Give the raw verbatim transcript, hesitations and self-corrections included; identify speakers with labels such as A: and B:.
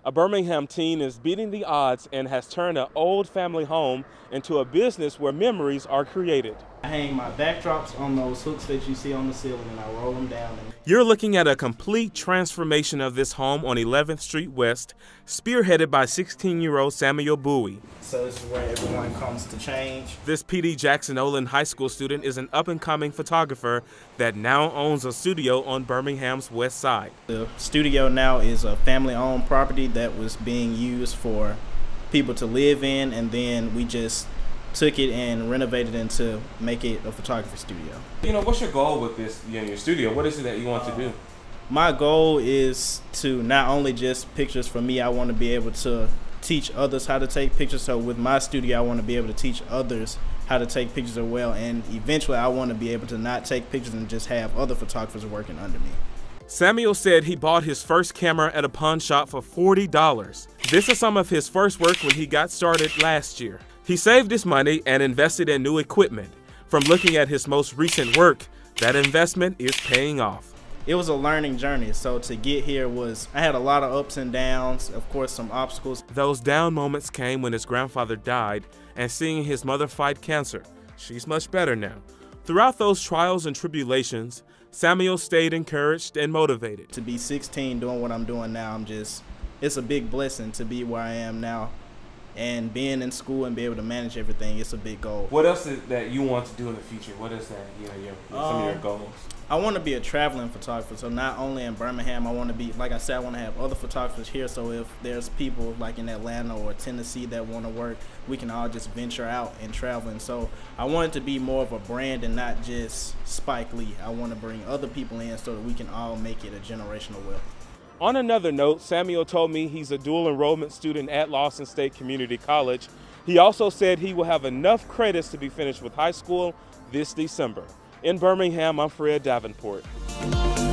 A: A Birmingham teen is beating the odds and has turned an old family home into a business where memories are created.
B: I hang my backdrops on those hooks that you see on the ceiling and I roll them down.
A: You're looking at a complete transformation of this home on eleventh Street West, spearheaded by sixteen-year-old Samuel Bowie.
B: So this is where everyone comes to change.
A: This P D Jackson-Olin High School student is an up-and-coming photographer that now owns a studio on Birmingham's west side.
B: The studio now is a family-owned property that was being used for people to live in, and then we just took it and renovated it to make it a photography studio.
A: You know, what's your goal with this, you know, your studio? What is it that you want uh, to do?
B: My goal is to not only just pictures for me, I want to be able to teach others how to take pictures. So with my studio, I want to be able to teach others how to take pictures as well. And eventually I want to be able to not take pictures and just have other photographers working under me.
A: Samuel said he bought his first camera at a pawn shop for forty dollars. This is some of his first work when he got started last year. He saved his money and invested in new equipment. From looking at his most recent work, that investment is paying off.
B: It was a learning journey, so to get here was, I had a lot of ups and downs, of course some obstacles.
A: Those down moments came when his grandfather died and seeing his mother fight cancer. She's much better now. Throughout those trials and tribulations, Samuel stayed encouraged and motivated.
B: To be sixteen doing what I'm doing now, I'm just, it's a big blessing to be where I am now. And being in school and be able to manage everything, it's a big goal.
A: What else is that you want to do in the future? What is that, you know, your, some um, of your goals?
B: I want to be a traveling photographer. So not only in Birmingham, I want to be, like I said, I want to have other photographers here. So if there's people like in Atlanta or Tennessee that want to work, we can all just venture out and travel. And so I want it to be more of a brand and not just Spike Lee. I want to bring other people in so that we can all make it a generational wealth.
A: On another note, Samuel told me he's a dual enrollment student at Lawson State Community College. He also said he will have enough credits to be finished with high school this December. In Birmingham, I'm Fred Davenport.